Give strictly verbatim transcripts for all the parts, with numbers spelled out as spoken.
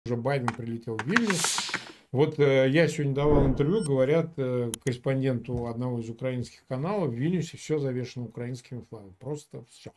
уже Байден прилетел в Вильнюс. Вот э, я сегодня давал интервью, говорят, э, корреспонденту одного из украинских каналов, в Вильнюсе все завешено украинскими флагами. Просто все.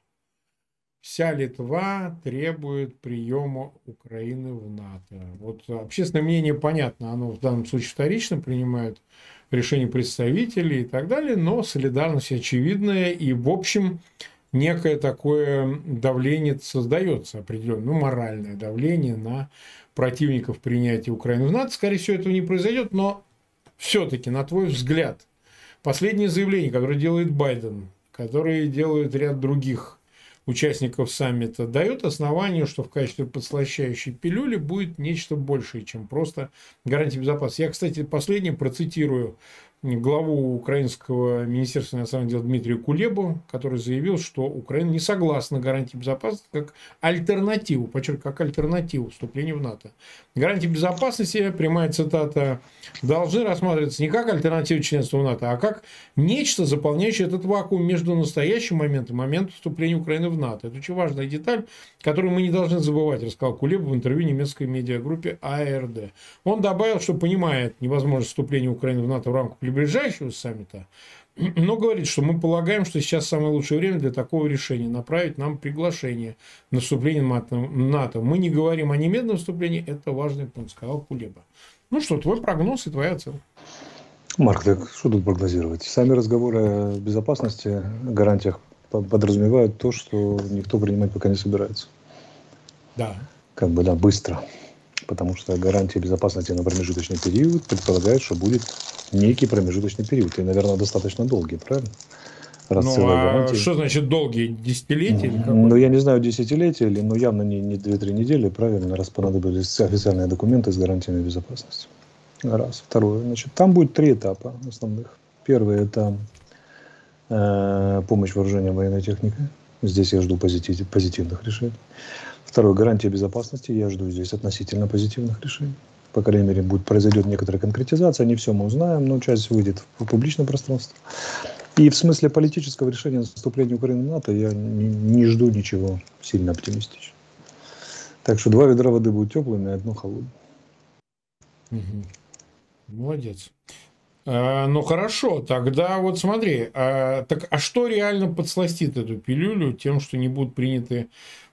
Вся Литва требует приема Украины в НАТО. Вот общественное мнение, понятно, оно в данном случае вторично, принимают решения представителей и так далее, но солидарность очевидная, и, в общем, некое такое давление создается определенное, ну, моральное давление на противников принятия Украины в НАТО. Скорее всего, этого не произойдет, но все-таки, на твой взгляд, последнее заявление, которое делает Байден, которое делают ряд других участников саммита, дает основание, что в качестве подслащающей пилюли будет нечто большее, чем просто гарантия безопасности. Я, кстати, последнее процитирую главу украинского министерства иностранных дел Дмитрия Кулебу, который заявил, что Украина не согласна гарантии безопасности как альтернативу, подчеркиваю, как альтернативу вступлению в НАТО. Гарантии безопасности, прямая цитата, должны рассматриваться не как альтернатива членства в НАТО, а как нечто, заполняющее этот вакуум между настоящим моментом и моментом вступления Украины в НАТО. Это очень важная деталь, которую мы не должны забывать, рассказал Кулеб в интервью немецкой медиагруппе а эр дэ. Он добавил, что понимает невозможность вступления Украины в НАТО в рамках ближайшего саммита, но говорит, что мы полагаем, что сейчас самое лучшее время для такого решения направить нам приглашение на вступление в НАТО. Мы не говорим о немедленном вступлении, это важный пункт, сказал Кулеба. Ну что, твой прогноз и твоя оценка. Марк, так что тут прогнозировать? Сами разговоры о безопасности, гарантиях подразумевают то, что никто принимать пока не собирается. Да. Как бы, да, быстро. Потому что гарантия безопасности на промежуточный период предполагает, что будет некий промежуточный период. И, наверное, достаточно долгий, правильно? Раз ну, а гарантии... что значит долгие? Десятилетия? Или ну, я не знаю, десятилетия или, но явно не, не две-три недели, правильно, раз понадобились официальные документы с гарантиями безопасности. Раз. Второе. Значит, там будет три этапа основных. Первый – это э, помощь вооружениям военной техникой. Здесь я жду позитив, позитивных решений. Второе, гарантия безопасности. Я жду здесь относительно позитивных решений. По крайней мере, будет, произойдет некоторая конкретизация. Не все мы узнаем, но часть выйдет в публичное пространство. И в смысле политического решения наступления Украины в НАТО я не, не жду ничего сильно оптимистичного. Так что два ведра воды будут теплыми, а одно холодное. Угу. Молодец. А, ну хорошо, тогда вот смотри, а, так, а что реально подсластит эту пилюлю тем, что не будут приняты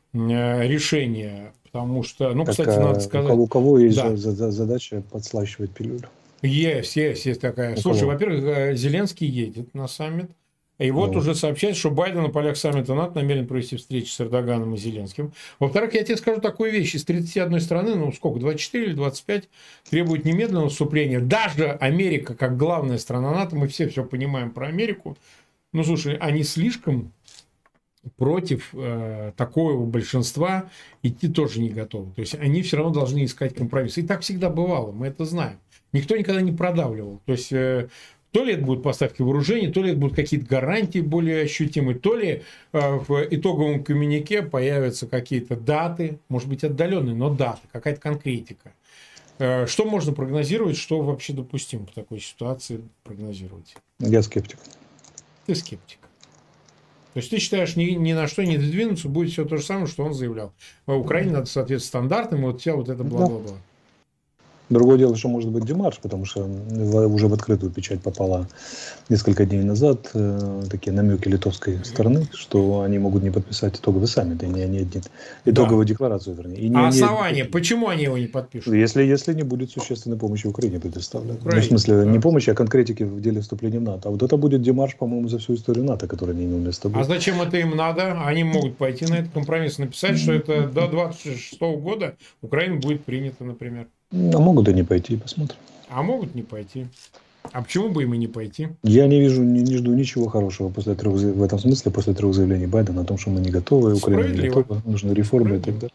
решения, потому что, ну, так, кстати, надо сказать... У кого, у кого есть да. задача подслащивать пилюлю? Есть, есть, есть такая. У Слушай, кого? Во-первых, Зеленский едет на саммит, и вот ну. уже сообщает, что Байден на полях саммита НАТО намерен провести встречи с Эрдоганом и Зеленским. Во-вторых, я тебе скажу такую вещь. Из тридцати одной страны, ну сколько, двадцать четыре или двадцать пять, требует немедленного вступления. Даже Америка, как главная страна НАТО, мы все все понимаем про Америку, ну, слушай, они слишком... против э, такого большинства идти тоже не готовы. То есть они все равно должны искать компромисс. И так всегда бывало, мы это знаем. Никто никогда не продавливал. То есть э, то ли это будут поставки вооружений, то ли это будут какие-то гарантии более ощутимые, то ли э, в итоговом коммюнике появятся какие-то даты, может быть отдаленные, но даты, какая-то конкретика. Э, что можно прогнозировать, что вообще допустимо в такой ситуации прогнозировать? Я скептик. Ты скептик. То есть ты считаешь, ни, ни на что не двинуться, будет все то же самое, что он заявлял. В Украине надо соответствовать стандартам, и вот вся вот это бла-бла-бла. Другое дело, что может быть демарш, потому что уже в открытую печать попала несколько дней назад э, такие намеки литовской стороны, что они могут не подписать итоговый саммит, и не они один. Итоговую да. декларацию, вернее. И не а они основание? один. Почему они его не подпишут? Если, если не будет существенной помощи Украине предоставлена. Ну, в смысле, да. не помощи, а конкретики в деле вступления в НАТО. А вот это будет демарш, по-моему, за всю историю НАТО, который не имел места быть. А зачем это им надо? Они могут пойти на этот компромисс, написать, что это до двадцать шестого года Украина будет принята, например. А могут и не пойти, посмотрим. А могут не пойти. А почему бы им и не пойти? Я не вижу, не, не жду ничего хорошего после трех, в этом смысле после трех заявлений Байдена о том, что мы не готовы, Украина не готова, нужны реформы и так далее.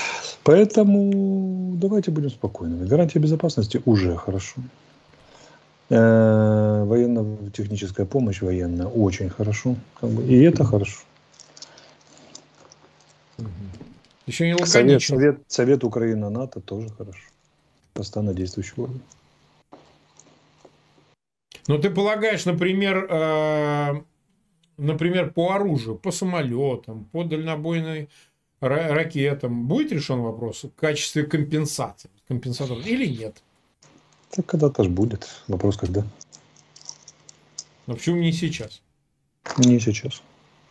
Поэтому давайте будем спокойными. Гарантия безопасности уже хорошо. Э-э, военно-техническая помощь военная очень хорошо. Как бы, и это хорошо. Еще не лаконично. Совет, совет, совет Украина-НАТО тоже хорошо. Постоянно действующий орган. Но ты полагаешь, например, э, например, по оружию, по самолетам, по дальнобойной ракетам, будет решен вопрос в качестве компенсации, компенсаторов или нет? Так когда-то же будет. Вопрос когда. Но почему не сейчас? Не сейчас.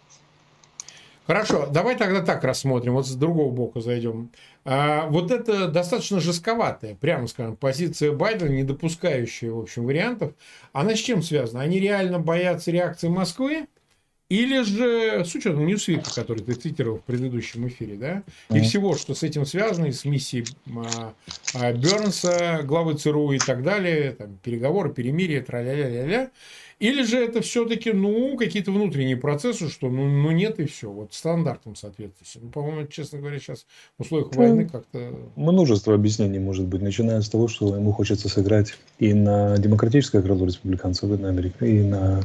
Хорошо, давай тогда так рассмотрим, вот с другого бока зайдем. А, вот это достаточно жестковатая, прямо скажем, позиция Байдена, не допускающая, в общем, вариантов. Она с чем связана? Они реально боятся реакции Москвы? Или же, с учетом Ньюсвика, который ты цитировал в предыдущем эфире, да, и всего, что с этим связано, и с миссией а, а, Бернса, главы ЦРУ и так далее, там, переговоры, перемирие, тра-ля-ля-ля-ля, или же это все-таки, ну, какие-то внутренние процессы, что, ну, ну нет и все, вот стандартам соответствует. Ну, по-моему, честно говоря, сейчас в условиях войны как-то... Множество объяснений может быть, начиная с того, что ему хочется сыграть и на демократическое крыло республиканцев, и на, Америк... и на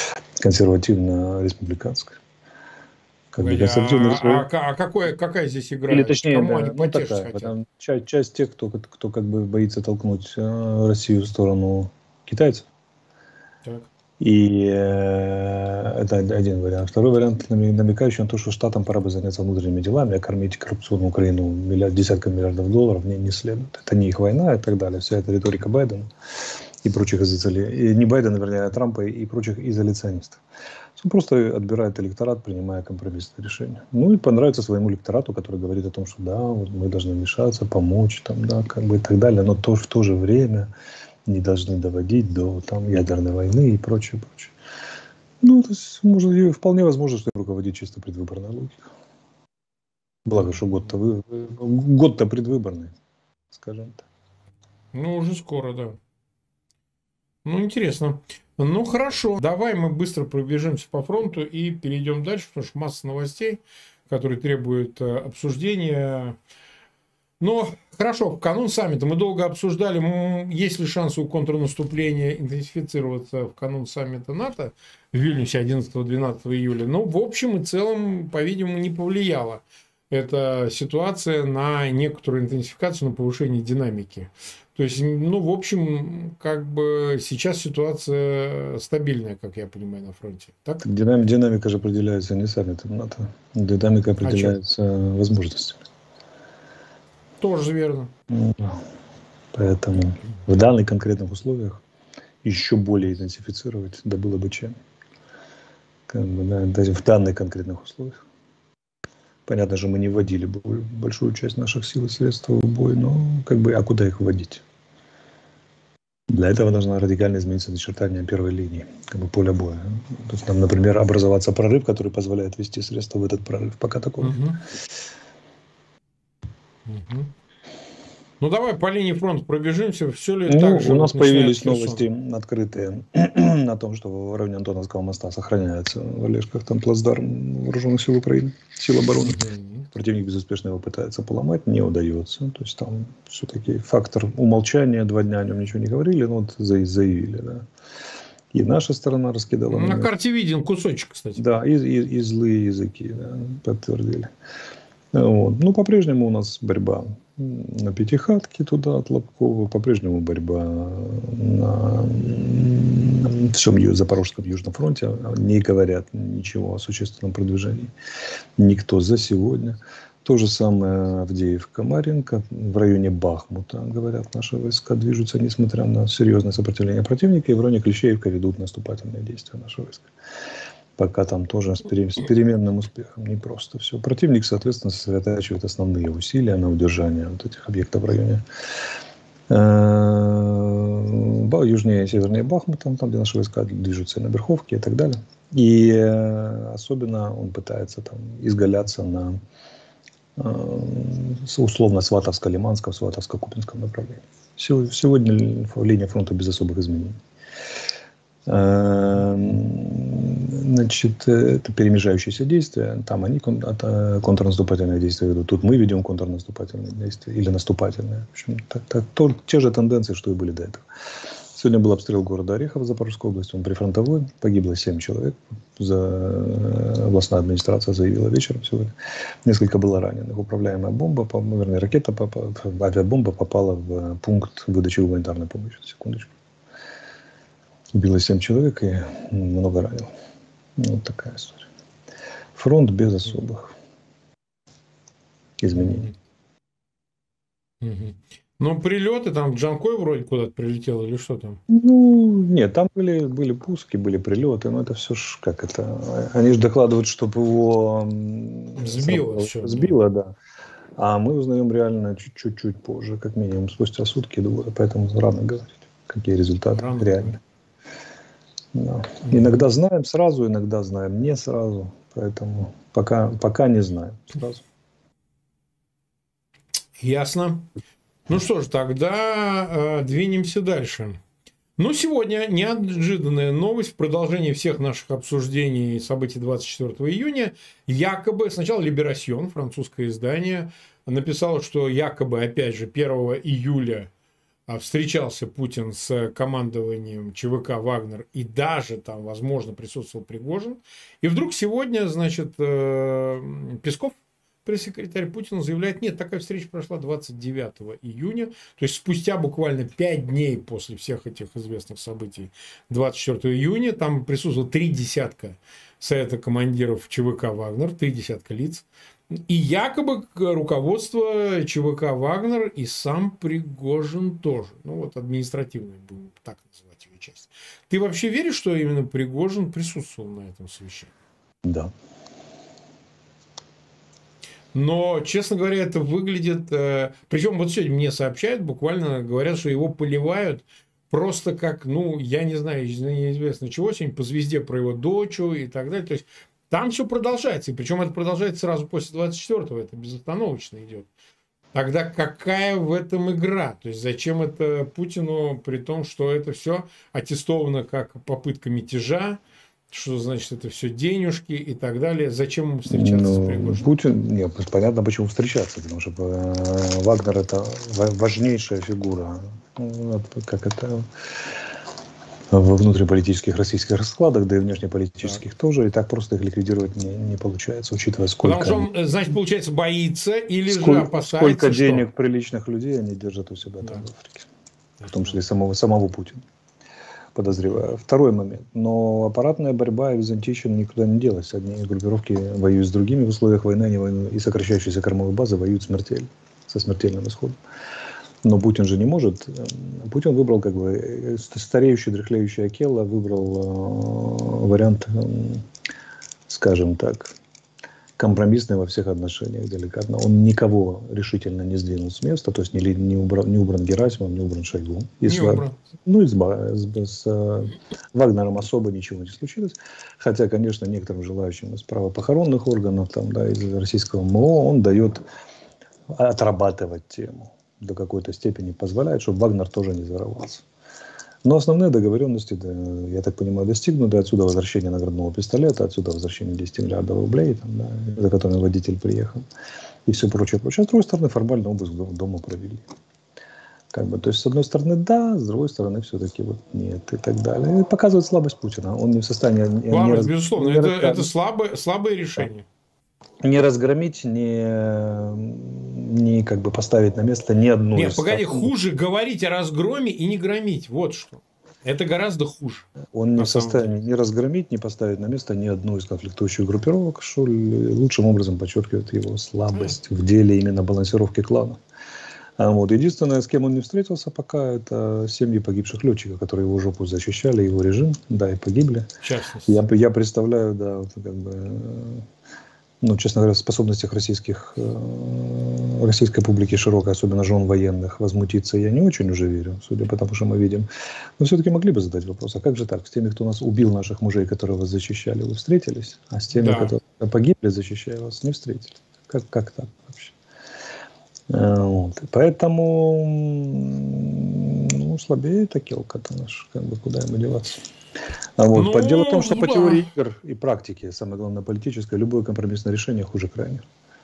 консервативно-республиканское. Как бы консервативно... а, а, а какое, какая здесь игра? Или точнее, Кому да, они ну, потешить такая, хотят? потому, часть, часть тех, кто, кто как бы боится толкнуть э, Россию в сторону китайцев. Так. И э, это один вариант. Второй вариант, намекающий на то, что Штатам пора бы заняться внутренними делами, а кормить коррупционную Украину миллиард, десятками миллиардов долларов не, не следует. Это не их война и так далее. Вся эта риторика Байдена и прочих изоляционистов. И не Байдена, вернее, а Трампа и прочих изоляционистов. Он просто отбирает электорат, принимая компромиссные решения. Ну и понравится своему электорату, который говорит о том, что да, вот мы должны вмешаться, помочь, там, да, как бы и так далее. Но то, в то же время не должны доводить до там, ядерной войны и прочее, прочее. Ну, то есть, может, вполне возможно, что руководит чисто предвыборная логика. Благо, что год-то, вы, год-то предвыборный, скажем так. Ну, уже скоро, да. Ну, интересно. Ну, хорошо. Давай мы быстро пробежимся по фронту и перейдем дальше, потому что масса новостей, которые требуют обсуждения. Но хорошо, в канун саммита мы долго обсуждали, есть ли шансы у контрнаступления интенсифицироваться в канун саммита НАТО в Вильнюсе одиннадцатого-двенадцатого июля. Но в общем и целом, по-видимому, не повлияла эта ситуация на некоторую интенсификацию, на повышение динамики. То есть, ну, в общем, как бы сейчас ситуация стабильная, как я понимаю, на фронте. Так? Динам, динамика же определяется не саммитом НАТО. Динамика определяется а возможностями. Тоже верно. Поэтому в данных конкретных условиях еще более интенсифицировать, да было бы чем. Как бы, да, даже в данных конкретных условиях. Понятно же, мы не вводили большую часть наших сил и средств в бой, но как бы, а куда их вводить? Для этого должна радикально измениться начертание первой линии, как бы поля боя. То есть нам, например, образоваться прорыв, который позволяет ввести средства в этот прорыв. Пока такого угу. нет. Угу. Ну, давай по линии фронта пробежимся. Все ли ну, так же? У нас вот появились новости открытые о том, что в районе Антоновского моста сохраняется в Олежках там плацдарм вооруженных сил Украины, сил обороны. Mm-hmm. Противник безуспешно его пытается поломать, не удается. То есть там все-таки фактор умолчания, два дня о нем ничего не говорили, но вот заявили, да. И наша сторона раскидала. На карте виден кусочек, кстати. Да, и, и, и злые языки, да, подтвердили. Вот. Ну, по-прежнему у нас борьба на Пятихатке туда от Лобкова, по-прежнему борьба на всем Запорожском Южном фронте. Не говорят ничего о существенном продвижении никто за сегодня. То же самое Авдеевка, Марьинка. В районе Бахмута, говорят, наши войска движутся, несмотря на серьезное сопротивление противника. И в районе Клещеевка ведут наступательные действия наши войска. Пока там тоже с переменным успехом. Не просто все. Противник, соответственно, сосредотачивает основные усилия на удержание вот этих объектов в районе южнее и севернее Бахмута, там, где наши войска движутся на Верховке и так далее. И особенно он пытается там изгаляться на условно Сватовско-Лиманском, Сватовско-Купинском направлении. Сегодня линия фронта без особых изменений. Значит, это перемежающиеся действия. Там они контрнаступательные действия ведут. Тут мы ведем контрнаступательные действия или наступательные. В общем, так, так, то, те же тенденции, что и были до этого. Сегодня был обстрел города Орехов в Запорожской области. Он прифронтовой. Погибло семь человек. За... Областная администрация заявила вечером сегодня. Несколько было раненых. Управляемая бомба, вернее, ракета, авиабомба попала в пункт выдачи гуманитарной помощи. Секундочку. Убило семь человек и много ранило. Вот такая история. Фронт без особых изменений. Угу. Но прилеты, там Джанкой вроде куда-то прилетел или что там? Ну, нет, там были, были пуски, были прилеты, но это все ж как это... Они же докладывают, чтобы его Сбило все. Сбило, да. да. А мы узнаем реально чуть-чуть позже, как минимум спустя сутки, двое, поэтому рано говорить, какие результаты рано реально. Да. Mm-hmm. Иногда знаем сразу, иногда знаем не сразу, поэтому пока, пока не знаем сразу. Ясно. Ну что ж, тогда э, двинемся дальше. Ну, сегодня неожиданная новость в продолжении всех наших обсуждений событий двадцать четвёртого июня. Якобы, сначала Либерасьон, французское издание, написало, что якобы, опять же, первого июля встречался Путин с командованием ЧВК «Вагнер» и даже там, возможно, присутствовал Пригожин. И вдруг сегодня, значит, Песков, пресс-секретарь Путина, заявляет, нет, такая встреча прошла двадцать девятого июня, то есть спустя буквально пять дней после всех этих известных событий двадцать четвёртого июня, там присутствовало три десятка совета командиров ЧВК «Вагнер», три десятка лиц, и якобы руководство ЧВК «Вагнер» и сам Пригожин тоже, ну вот административная, будем так называть ее часть. Ты вообще веришь, что именно Пригожин присутствовал на этом совещании? Да. Но, честно говоря, это выглядит... Причем вот сегодня мне сообщают, буквально говорят, что его поливают просто как, ну, я не знаю, неизвестно чего, сегодня по звезде про его дочу и так далее. То есть, там все продолжается. И причем это продолжается сразу после двадцать четвёртого. Это безостановочно идет. Тогда какая в этом игра? То есть, зачем это Путину, при том, что это все аттестовано как попытка мятежа, что значит это все денежки и так далее. Зачем ему встречаться ну, с Пригожиным? Путин, нет, понятно, почему встречаться, потому что Вагнер это важнейшая фигура, как это во внутриполитических российских раскладах, да и внешнеполитических да. тоже, и так просто их ликвидировать не, не получается, учитывая сколько... Потому что он, значит, получается, боится или сколько, же опасается, сколько что... денег приличных людей они держат у себя да. там в Африке, в том числе самого, самого Путина. Подозреваю. Второй момент. Но аппаратная борьба и византийщина никуда не делась. Одни группировки воюют с другими в условиях войны, они воюют, и сокращающиеся кормовые базы воюют смертельно, со смертельным исходом. Но Путин же не может. Путин выбрал как бы стареющий, дряхлеющий Акелла, выбрал э, вариант, э, скажем так, компромиссный во всех отношениях, деликатно. Он никого решительно не сдвинул с места, то есть не, не, убран, не убран Герасимов, не убран Шойгу. И не с, убран. Ну и с, с, с э, Вагнером особо ничего не случилось. Хотя, конечно, некоторым желающим из правопохоронных органов, там, да, из российского МО, он дает отрабатывать тему. До какой-то степени позволяет, чтобы Вагнер тоже не взорвался. Но основные договоренности, да, я так понимаю, достигнуты. Отсюда возвращение наградного пистолета, отсюда возвращение десяти миллиардов рублей, там, да, за которыми водитель приехал. И все прочее, прочее. А с другой стороны, формально обыск дома провели. Как бы, то есть, с одной стороны, да, с другой стороны, все-таки вот нет и так далее. И показывает слабость Путина. Он не в состоянии... Слабость, не, безусловно. не это, раз... это слабое, слабое решение. Не разгромить, не, не как бы поставить на место ни одну Нет, из... погоди, хуже говорить о разгроме и не громить. Вот что. Это гораздо хуже. Он не в состоянии ни разгромить, ни поставить на место ни одну из конфликтующих группировок, что лучшим образом подчеркивает его слабость в деле именно балансировки клана. А вот единственное, с кем он не встретился пока, это семьи погибших летчиков, которые его жопу защищали, его режим, да, и погибли. Я, я представляю, да, вот, как бы... Ну, честно говоря, в способностях российских, э, российской публики широкой, особенно жен военных, возмутиться я не очень уже верю, судя по тому, что мы видим. Но все-таки могли бы задать вопрос, а как же так? С теми, кто нас убил, наших мужей, которые вас защищали, вы встретились? А с теми, да. которые погибли, защищая вас, не встретились? Как, как так вообще? Э, вот. Поэтому ну, слабеет Акелка-то наш, как бы куда ему деваться. А вот. Ну, дело в том, что да. по теории игр и практике, самое главное политическое, любое компромиссное решение хуже крайне.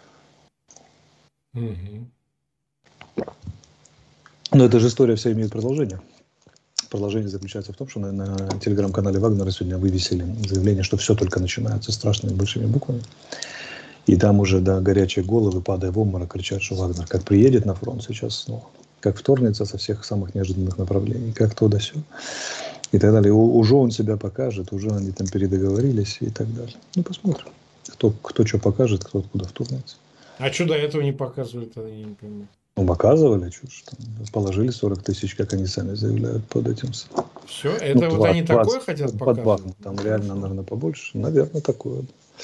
Угу. Но эта же история вся имеет продолжение. Продолжение заключается в том, что на, на телеграм-канале Вагнера сегодня вывесили заявление, что все только начинается страшными большими буквами. И там уже да, горячие головы, падая в обморок, кричат, что Вагнер как приедет на фронт сейчас снова, как вторгнется со всех самых неожиданных направлений, как то да сё. И так далее. Уже он себя покажет, уже они там передоговорились и так далее. Ну, посмотрим, кто, кто что покажет, кто откуда вторгнется. А что до этого не показывали, тогда я не понимаю. Ну, показывали, что ж там, положили сорок тысяч, как они сами заявляют, под этим. Все, это ну, вот двадцать, они такое двадцать, хотят под показывать? Бахмут, там ну, реально, хорошо. Наверное, побольше. Наверное, такое.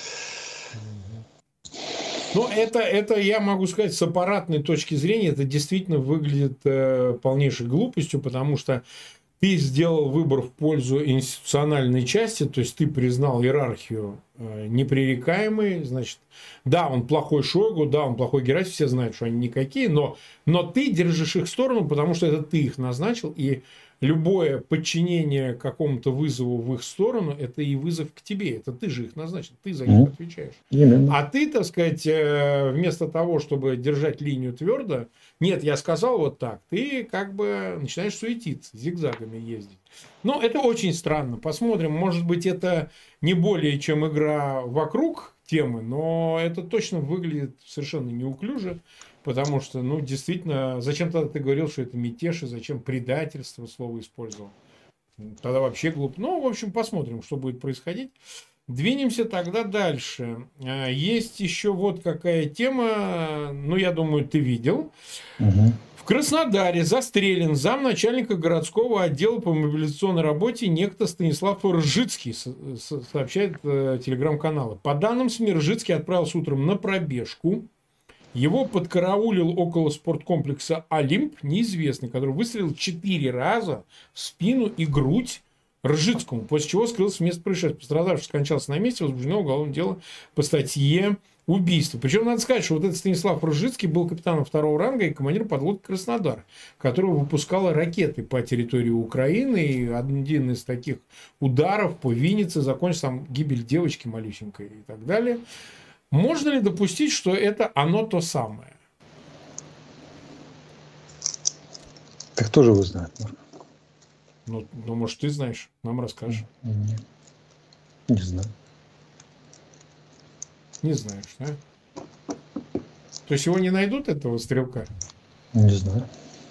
Ну, это, это, я могу сказать, с аппаратной точки зрения, это действительно выглядит э, полнейшей глупостью, потому что ты сделал выбор в пользу институциональной части, то есть ты признал иерархию э, непререкаемой, значит, да, он плохой Шойгу, да, он плохой Герасимов, все знают, что они никакие, но, но ты держишь их в сторону, потому что это ты их назначил, и любое подчинение какому-то вызову в их сторону, это и вызов к тебе. Это ты же их назначил, ты за них отвечаешь. Именно. А ты, так сказать, вместо того, чтобы держать линию твердо, нет, я сказал вот так, ты как бы начинаешь суетиться, зигзагами ездить. Но это очень странно. Посмотрим, может быть, это не более чем игра вокруг темы, но это точно выглядит совершенно неуклюже. Потому что, ну, действительно, зачем тогда ты говорил, что это мятеж, и зачем предательство слово использовал? Тогда вообще глупо. Ну, в общем, посмотрим, что будет происходить. Двинемся тогда дальше. Есть еще вот какая тема, ну, я думаю, ты видел. Угу. В Краснодаре застрелен замначальника городского отдела по мобилизационной работе некто Станислав Ржицкий, сообщает телеграм-каналы. По данным СМИ, Ржицкий отправился утром на пробежку. Его подкараулил около спорткомплекса «Олимп» неизвестный, который выстрелил четыре раза в спину и грудь Ржицкому, после чего скрылся с места происшествия. Пострадавший скончался на месте, возбуждено уголовное дело по статье убийства. Причем надо сказать, что вот этот Станислав Ржицкий был капитаном второго ранга и командир подводки «Краснодар», которая выпускала ракеты по территории Украины. И один из таких ударов по Виннице закончился там гибель девочки малюсенькой и так далее. Можно ли допустить, что это оно то самое? Так кто же его знает, Марк? Ну, ну, может, ты знаешь, нам расскажешь. Нет. Не знаю. Не знаешь, да? То есть его не найдут, этого стрелка? Не знаю.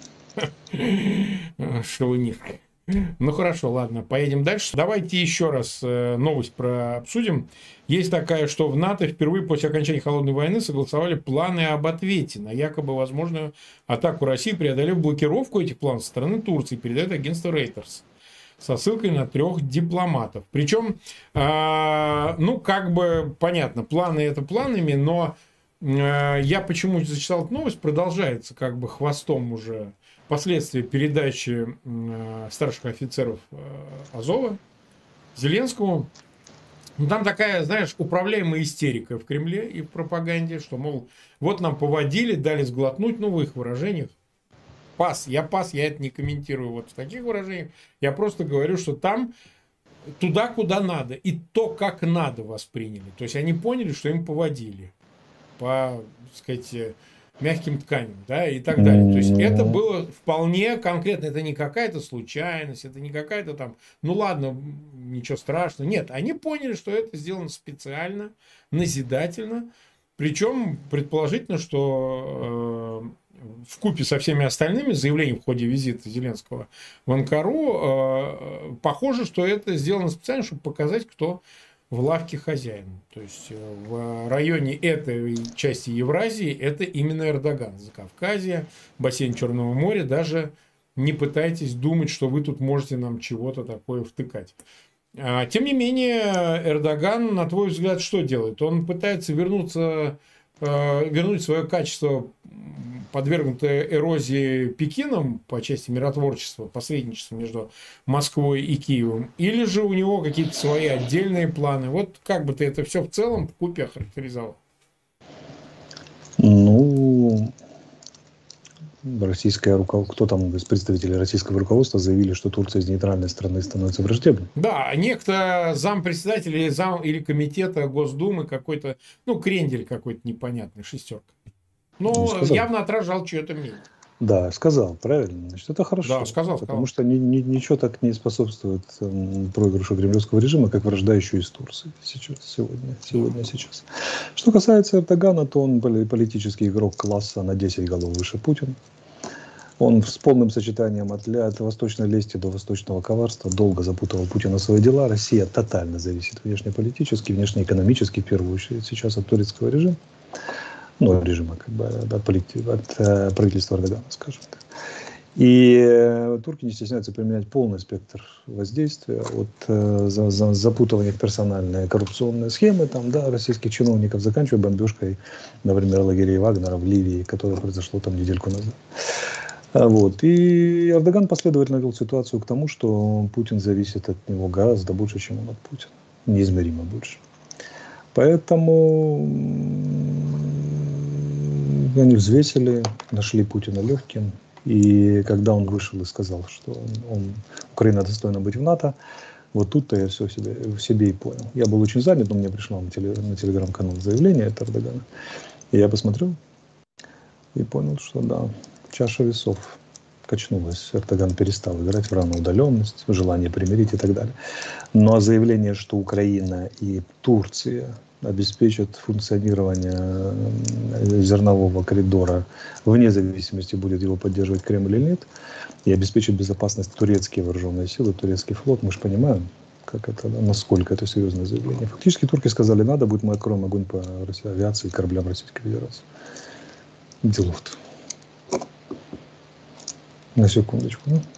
Что у них? Ну хорошо, ладно, поедем дальше. Давайте еще раз э, новость про обсудим. Есть такая, что в НАТО впервые после окончания холодной войны согласовали планы об ответе на якобы возможную атаку России, преодолев блокировку этих планов со стороны Турции, передает агентство Reuters со ссылкой на трех дипломатов. Причем, э, ну как бы понятно, планы это планами, но э, я почему зачитал эту новость, продолжается как бы хвостом уже последствия передачи э, старших офицеров э, Азова Зеленскому. Ну, там такая, знаешь, управляемая истерика в Кремле и в пропаганде, что, мол, вот нам поводили, дали сглотнуть, ну, в их выражениях. Пас, я пас, я это не комментирую вот в таких выражениях. Я просто говорю, что там туда, куда надо, и то, как надо восприняли. То есть они поняли, что им поводили по, так сказать, мягким тканям, да, и так далее. То есть это было вполне конкретно, это не какая-то случайность, это не какая-то там, ну ладно, ничего страшного. Нет, они поняли, что это сделано специально, назидательно, причем предположительно, что э, вкупе со всеми остальными заявлениями в ходе визита Зеленского в Анкару, э, похоже, что это сделано специально, чтобы показать, кто в лавке хозяин. То есть в районе этой части Евразии это именно Эрдоган. Закавказье, бассейн Черного моря. Даже не пытайтесь думать, что вы тут можете нам чего-то такое втыкать. Тем не менее, Эрдоган, на твой взгляд, что делает? Он пытается вернуться, вернуть свое качество, подвергнутое эрозии Пекином по части миротворчества, посредничества между Москвой и Киевом, или же у него какие-то свои отдельные планы? Вот как бы ты это все в целом вкупе охарактеризовал? Ну, российское руководство, кто там из представителей российского руководства заявили, что Турция из нейтральной страны становится враждебной. Да, некто зампредседателя или зам или комитета Госдумы какой-то, ну, крендель какой-то непонятный, шестерка. Но ну, явно отражал чье-то мнение. Да, сказал, правильно. Значит, это хорошо. Да, сказал, потому сказал. что ни, ни, ничего так не способствует э, проигрышу кремлевского режима, как вражда еще из Турции сейчас, сегодня, сегодня, сейчас. Что касается Эрдогана, то он политический игрок класса на десять голов выше Путина. Он с полным сочетанием от, от восточной лести до восточного коварства долго запутывал Путина в свои дела. Россия тотально зависит внешнеполитически, внешнеэкономически, в первую очередь, сейчас от турецкого режима. ну, режима, как бы, от, политики, от э, правительства Эрдогана, скажем так. И э, турки не стесняются применять полный спектр воздействия от э, за, за, запутывания в персональные коррупционные схемы там, да, российских чиновников, заканчивая бомбежкой, например, лагерей Вагнера в Ливии, которое произошло там недельку назад. Вот. И Эрдоган последовательно вел ситуацию к тому, что Путин зависит от него гораздо больше, чем он от Путина. Неизмеримо больше. Поэтому они взвесили, нашли Путина легким. И когда он вышел и сказал, что он, он, Украина достойна быть в НАТО, вот тут-то я все в себе, в себе и понял. Я был очень занят, но мне пришло на, теле, на телеграм-канал заявление от Эрдогана. И я посмотрел и понял, что да, чаша весов качнулась. Эрдоган перестал играть в равноудаленность, в желание примирить и так далее. Но заявление, что Украина и Турция обеспечат функционирование зернового коридора вне зависимости, будет его поддерживать Кремль или нет, и обеспечит безопасность турецкие вооруженные силы, турецкий флот, мы же понимаем, как это, насколько это серьезное заявление. Фактически турки сказали, надо будет, мы откроем огонь по авиации и кораблям Российской Федерации. Делов-то. На секундочку, ну.